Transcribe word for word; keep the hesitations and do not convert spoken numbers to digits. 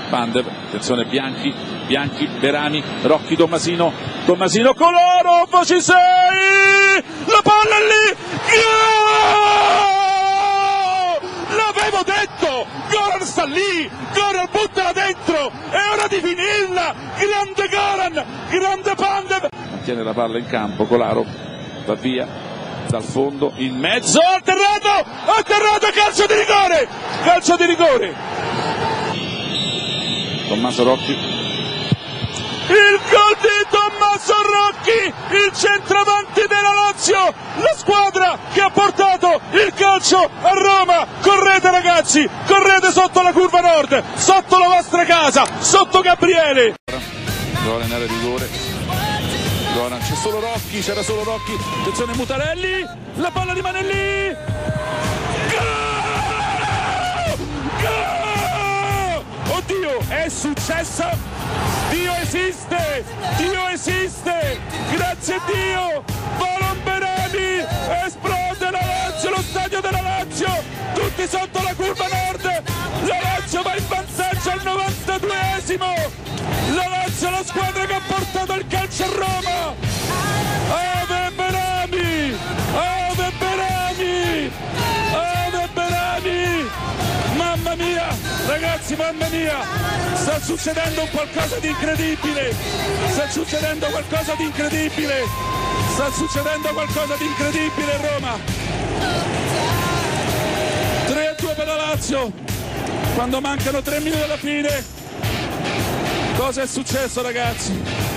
Pandev, attenzione Bianchi, Bianchi, Berami, Rocchi, Tommasino, Tommasino, Kolarov, ci sei! La palla è lì! Gol! L'avevo detto! Goran sta lì! Goran buttala dentro! È ora di finirla! Grande Goran! Grande Pandev! Mantiene la palla in campo, Kolarov va via dal fondo, in mezzo, atterrato! Atterrato, calcio di rigore! Calcio di rigore! Tommaso Rocchi, il gol di Tommaso Rocchi, il centravanti della Lazio, la squadra che ha portato il calcio a Roma. Correte ragazzi, correte sotto la curva nord, sotto la vostra casa, sotto Gabriele. Gol in area di rigore, Goran, c'è solo Rocchi, c'era solo Rocchi, attenzione Mutarelli, la palla rimane lì. Oddio, è successo, Dio esiste, Dio esiste, grazie a Dio, Valon Berami, esplode la Lazio, lo stadio della Lazio, tutti sotto la curva nord, la Lazio va in vantaggio al novantaduesimo, la Lazio è la squadra che ha portato il calcio a Roma, Ave Berami, Ave Berami, Ave Berami, mamma mia, ragazzi, mamma mia, sta succedendo un qualcosa di incredibile, sta succedendo qualcosa di incredibile, sta succedendo qualcosa di incredibile a Roma. tre a due per la Lazio, quando mancano tre minuti alla fine. Cosa è successo ragazzi?